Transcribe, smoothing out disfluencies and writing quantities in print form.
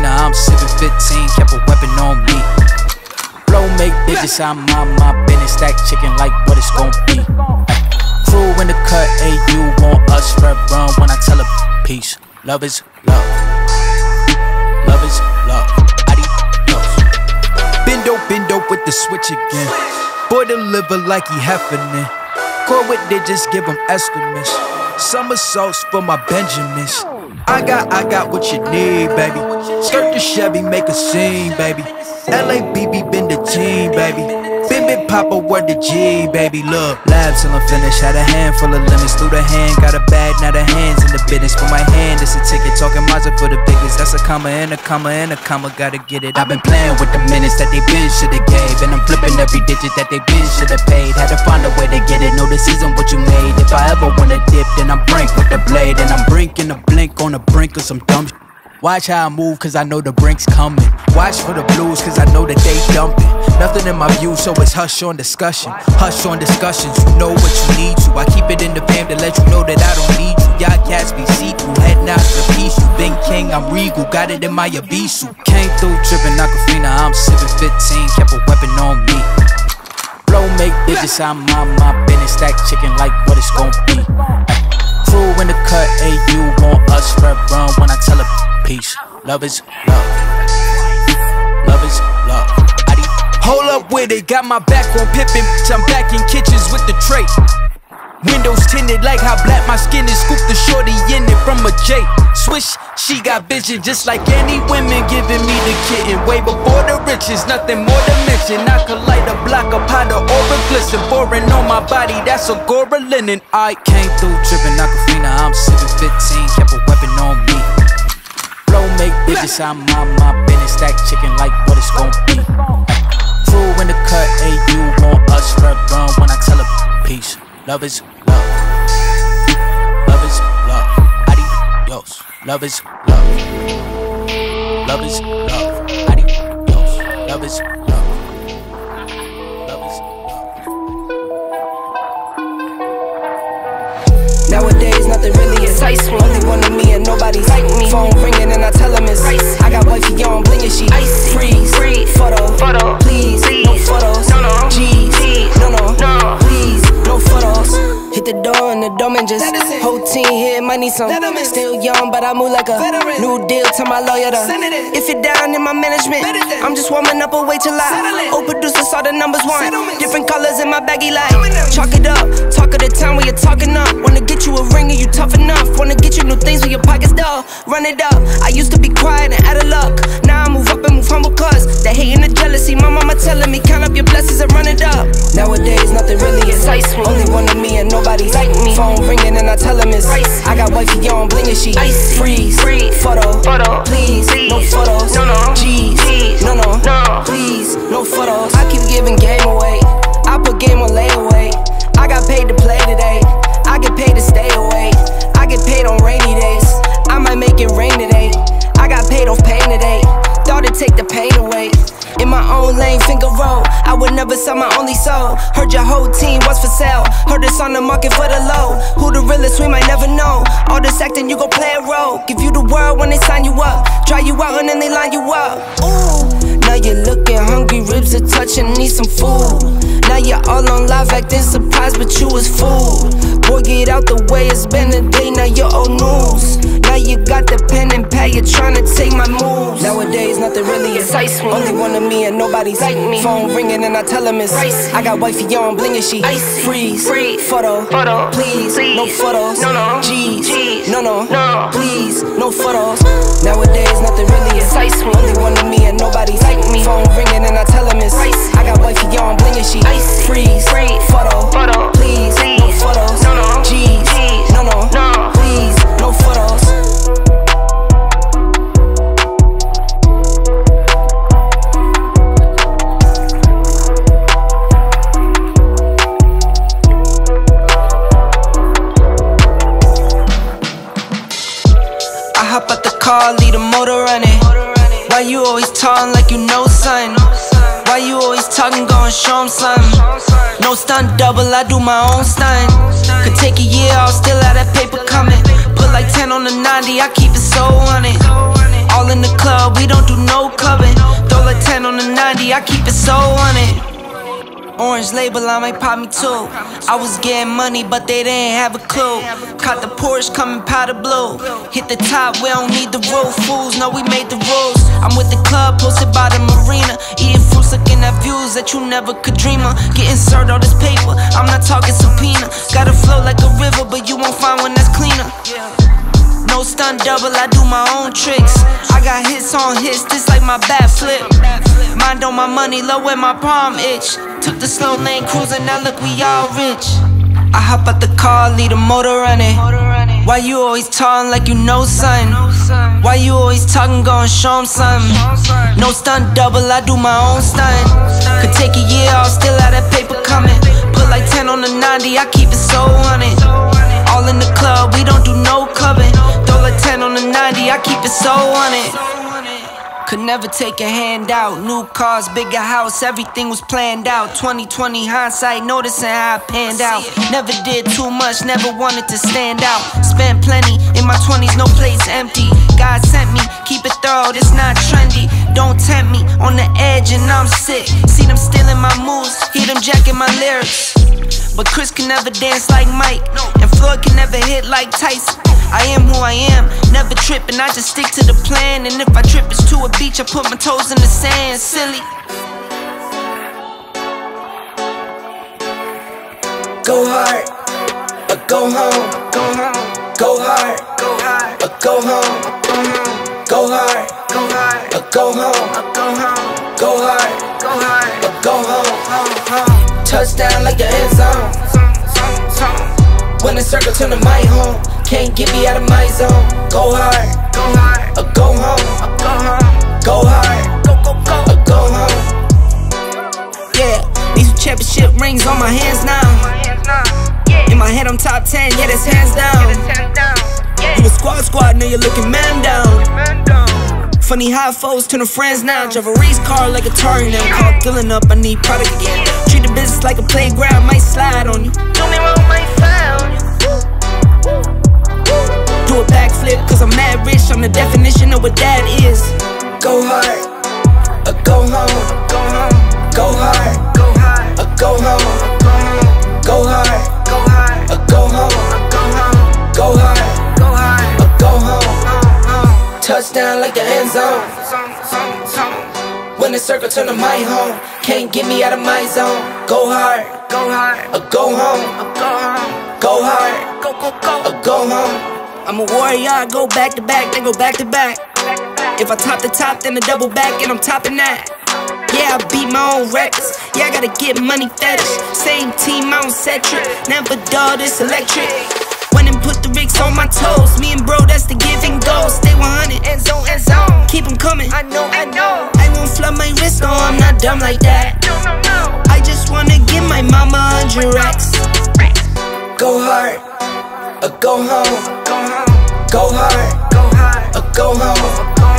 Aquafina, I'm sipping 15, kept a weapon on me. Flow make digits, I'm on my business, stack chicken like what it's gon' be. Crew in the cut, hey, you want us, red run when I tell her peace. Love is love. Love is love. Adios. Bendo with the switch again. Boy deliver like he heffinin'. Core with digits, give him estimates. Somersaults for my Benjamins. I got what you need, baby. Skirt the Chevy, make a scene, baby. LABB been the team, baby. Big Papa, word the G, baby. Look, labs till I'm finished. Had a handful of limits through the hand. Got a bag, now the hands in the business. For my hand, it's a ticket. Talking Mazda for the biggest. That's a comma and a comma and a comma. Gotta get it. I've been playing with the minutes that they been shoulda gave. And I'm flipping every digit that they been shoulda paid. Had to find a way to get it. Know the season what you made. If I ever wanna dip, then I'm brink with the blade. And I'm brinking a blink on the brink of some dumb shit. Watch how I move, cause I know the brink's coming. Watch for the blues, cause I know that they dumping. Nothing in my view, so it's hush on discussion. Hush on discussions, you know what you need to. I keep it in the fam to let you know that I don't need you. Y'all cats be see-through, head knocks the piece. You been king, I'm regal, got it in my Abisu. Came through trippin' Aquafina, I'm sipping 15, kept a weapon on me. Flow make digits, I'm on my business, stack chicken like what it's gon' be. Crew in the cut, hey, you want us, red run when I tell her peace. Love is love. Love is love. Hold up with it, got my back on Pippin. I'm back in kitchens with the tray. Windows tinted like how black my skin is. Scoop the shorty in it from a J. Swish, she got vision just like any women giving me the kitten. Way before the riches, nothing more to mention. I could light a block up high the aura glisten. Boring on my body, that's a Gora linen. I came through trippin' Aquafina, I'm sipping 15, kept a weapon on me. Flow make digits, I'm on my business, stack chicken like what it's gon' be. Crew in the cut, hey, you want us, red run when I tell her peace. Love is love. Love is love. Adios. Love is love. Love is love. Adios. Love is love. Love is love. Nowadays, nothing really is ice. Only one of me and nobody's like me. Phone ringing and I tell them it's ice. I got wifey on bling and she icy. Freeze, photo, please, no photos. G's, no, please, no photos. Hit the door and the domain just whole team here, might need some. Still young, but I move like a new deal to my lawyer. If you're down in my management, I'm just warming up, wait till I old producers saw the numbers one. Different colors in my baggy light. Chalk it up, talk of the town when you're talking up. Wanna get you a ring and you tough enough. Wanna get you new things when your pockets dull. Run it up. I used to be quiet and out of luck. Now I move up and move humble cause the hate and the jealousy. My mama telling me count up your blessings and run it up. Nowadays nothing really is ice. Only one of me and nobody's like me. Phone ringing and I tell them it's ice. I got wifey on bling and she icy. Freeze, photo, please, no photos. G's, no, please, no photos. I keep giving game away. I put game on layaway. I got paid to play today. I get paid to stay away. I get paid on rainy days. I might make it rain today. I got paid off pain today. Thought it'd take the pain away. In my own lane, finger roll. I would never sell my only soul. Heard your whole team was for sale. Heard it's on the market for the low. Who the realest, we might never know. All this acting, you gon' play a role. Give you the world when they sign you up. Try you out and then they line you up. Ooh, now you're looking hungry, ribs are touching, need some food. Now you're all on live acting surprised, but you was fooled. Boy, get out the way, it's been a day, now you're old news. Now you got the pen and pad, you're trying to take my moves. Nowadays, nothing really is ice. Only one of me and nobody's like me. Phone ringing and I tell them it's ice. I got wifey on bling and she icy. Freeze, photo, please, no photos. G's, no, please, no photos. Nowadays, nothing really is ice. Only one of me and nobody's like me. Phone ringing and I tell them it's ice. I got wifey on bling and she icy. Freeze, photo, please, no photos. G's, no, please, no photos. I hop out the car, leave the motor running. Why you always talking like you know something? Why you always talking, gon' show 'em something? No stunt double, I do my own stunt. Could take a year, I'll still have that paper coming. Put like 10 on the 90, I keep it so on it. All in the club, we don't do no clubbing. Throw like 10 on the 90, I keep it so on it. Orange label, I might pop me too. I was getting money, but they didn't have a clue. Caught the Porsche coming powder blue. Hit the top, we don't need the roof. Fools know we made the rules. I'm with the club, posted by the marina. Eating fruits, looking at views that you never could dream of. Getting served all this paper, I'm not talking subpoena. Gotta flow like a river, but you won't find one that's cleaner. No stunt double, I do my own tricks. I got hits on hits, this like my bat flip. Mind on my money, low when my palm itch. Took the slow lane cruising, now look, we all rich. I hop out the car, leave the motor running. Why you always talking like you know something? Why you always talking, gon' show 'em something? No stunt double, I do my own stunt. Could take a year, I'll still have that paper coming. Put like 10 on the 90, I keep it so on it. All in the club, we don't do no clubbing. Throw like 10 on the 90, I keep it so on it. Could never take a hand out. New cars, bigger house, everything was planned out. 2020 hindsight, noticing how I panned out. Never did too much, never wanted to stand out. Spent plenty, in my 20s, no place empty. God sent me, keep it thorough, this not trendy. Don't tempt me, on the edge and I'm sick. See them stealing my moves, hear them jacking my lyrics. But Chris can never dance like Mike, and Floyd can never hit like Tyson. I am who I am, never tripping, I just stick to the plan. And if I trip, it's to a beach, I put my toes in the sand. Silly. Go hard, or go home. Go home. Go hard, or go home. Go hard, or go home. Go hard, or go home. Touchdown like the end zone. When the circle turn to my home, can't get me out of my zone. Go hard, or go home. Go hard, or go home. Yeah, these championship rings on my hands now. In my head I'm top 10, yeah, that's hands down. You a squad, now you're looking man down. Funny how foes turn to friends now. Drive a race car like a Atari now. Call filling up, I need product again. Treat the business like a playground, might slide on you. Do me wrong, might slide on you. Do a backflip, cause I'm mad rich, I'm the definition of what that is. Go hard, or go home. Go hard, or go home. Go hard, or go home. Go hard, or go home. Touchdown like the end zone. When the circle turn to my home, can't get me out of my zone. Go hard, or go home. Go hard, or go home. I'm a warrior, I go back to back, then go back to back. If I top the top, then I double back and I'm topping that. Yeah, I beat my own records. Yeah, I gotta get money fetish. Same team, I don't set trip. Never dull, this electric. Went and put the Ricks on my toes. Me and bro, that's the give and go. Stay 100, end zone, end zone. Keep them coming, I know. I won't flood my wrist, no, I'm not dumb like that. I just wanna give my mama 100 racks. Go hard, or go home. Go hard, or go home.